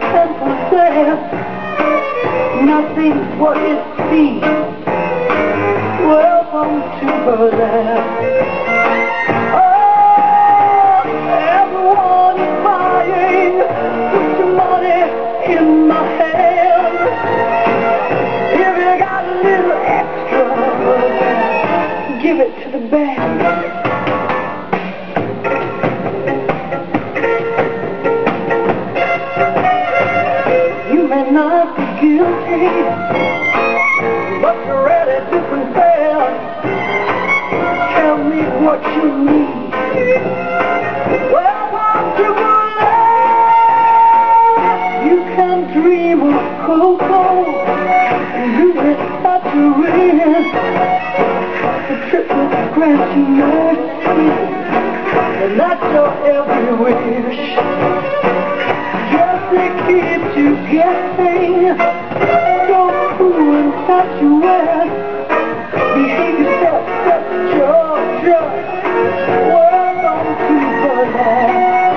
and possess nothing what it seems. Welcome to Burlesque. Oh, everyone is buying. Put your money in my hand. If you got a little extra, give it to the band. You may not be guilty, but you're ready to confess. Tell me what you need. Welcome to Burlesque. You can dream of cocoa, do it at your wrist. The triple grant you mercy, and that's your every wish. Just to keep you guessing, so cool and statuesque. Behave yourself, set your dress. Welcome to Burlesque.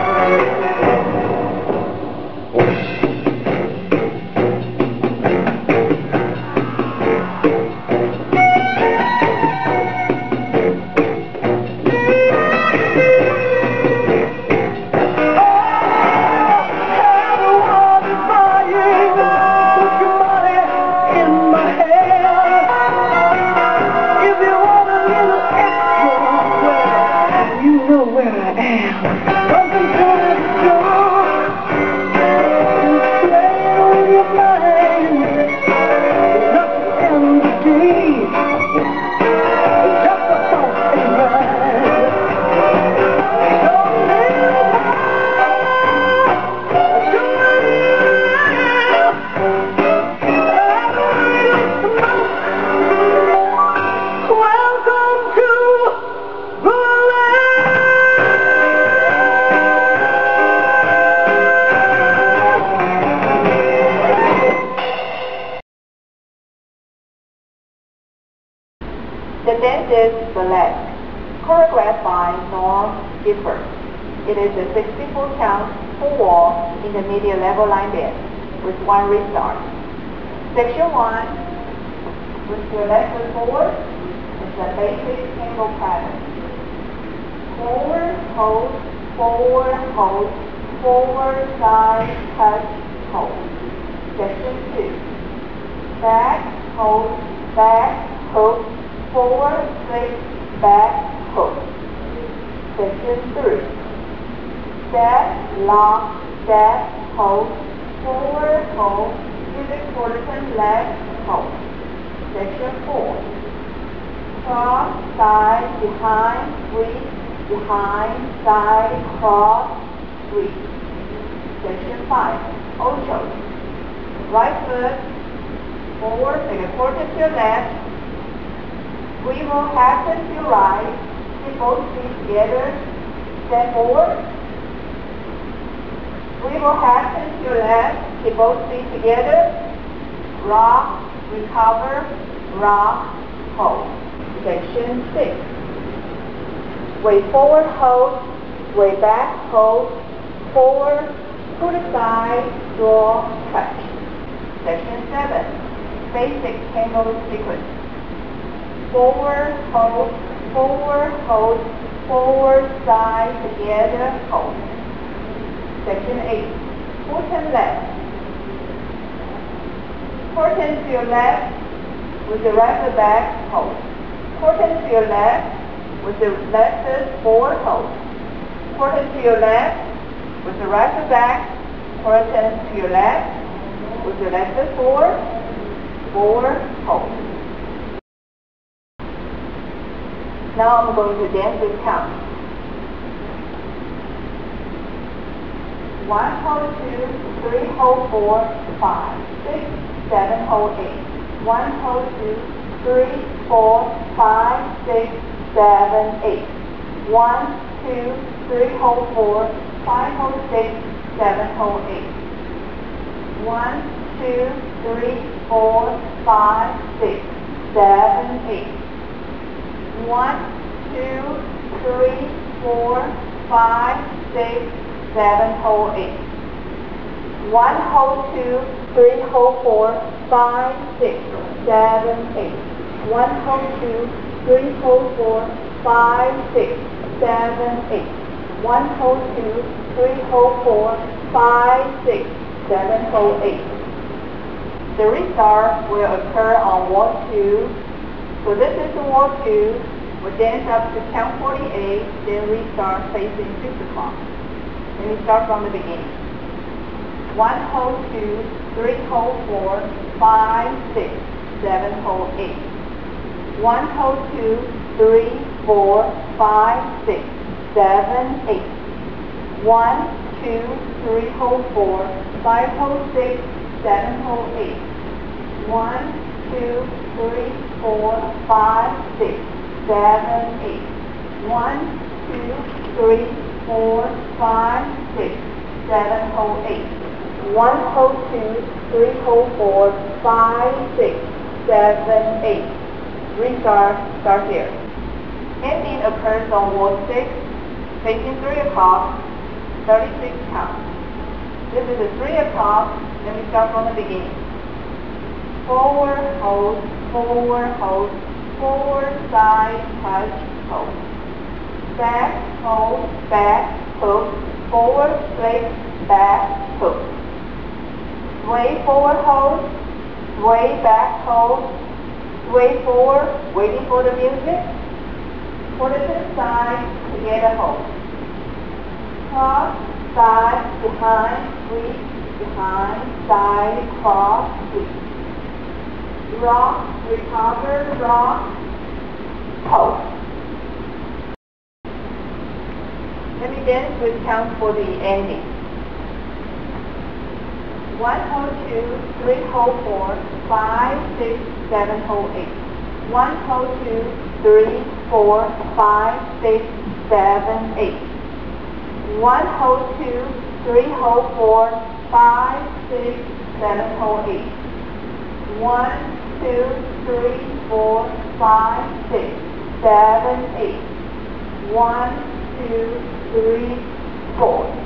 Where I am. Welcome to the store. Play with your mind. It's not the end of the day. It's just a thought and ride. Don't live welcome to Burlesque. The dance is Burlesque, choreographed by Gifford. It is a 64-count, full-wall, intermediate level line dance with one restart. Section 1, with your left foot forward, is a basic tango pattern. Forward, hold, forward, hold, forward, side, touch, hold. Section 2, back, hold, hook, forward, flick, back, hook. Section 3. Step, lock, step, hold, forward, hold, pivot, quarter turn, left, hold. Section 4. Cross, side, behind, sweep, behind, side, cross, sweep. Section 5. Ocho. Right foot, forward, make a quarter to your left. We will happen to your right, keep both feet together, step forward. We will happen to your left, keep both feet together, rock, recover, rock, hold. Section 6. Way forward, hold, way back, hold, forward, to the side, draw, touch. Section 7. Basic tango sequence. Forward, hold, forward, side, together, hold. Section 8. Full turn left. Full turn to your left with the right foot back, hold. Full turn to your left with the left foot forward, hold. Full turn to your left with the right foot back, full turn to your left with the left foot forward, hold. Now I'm going to dance with count. 1, hold 2, 3, hold 4, 5, 6, 7, hold 8. 1, hold 2, 3, 4, 5, 6, 7, 8. 1, 2, 3, hold 4, 5, hold 6, 7, hold 8. 1, 2, 3, 4, 5, 6, 7, 8. 1, 2, 3, 4, 5, 6, 7, hold 8. 1, hold 2, 3, hold 4, 5, 6, 7, 8. 1, hold 2, 3, hold 4, 5, 6, 7, 8. 1, hold 2, 3, hold 4, 5, 6, 7, hold 8. The restart will occur on wall 2. So this is the wall 2. We'll dance up to count 48, then restart facing 6 o'clock. Let me start from the beginning. 1, hold 2, 3, hold 4, 5, 6, 7, hold 8. 1, hold 2, 3, 4, 5, 6, 7, 8. 1, 2, 3, hold 4, 5, hold 6, 7, hold 8. 1, 2, 3, 4, 5, 6, 7, 8. 1, 2, 3, 4, 5, 6, 7, hold 8. 1, hold 2, 3, hold 4, 5, 6, 7, 8. Restart, start here. Ending occurs on wall 6, facing 3 o'clock, 36 counts. This is the 3 o'clock, then we start from the beginning. Forward, hold, forward, hold, forward, side, touch, hold. Back, hold, back, hook, forward, straight, back, hook. Sway forward, hold, sway back, hold, sway forward, waiting for the music. Put it to the side, together, hold. Cross, side, behind, sweep, behind, side, cross, sweep. Rock, recover, rock, hold. Let me dance with count for the ending. 1, hold 2, 3, hold 4, 5, 6, 7, hold 8. 1, hold 2, 3, 4, 5, 6, 7, 8. 1, hold 2, 3, hold 4, 5, 6, 7, hold 8. 1, 2, 3, 4, 5, 6, 7, 8. 1, 2, 3, 4.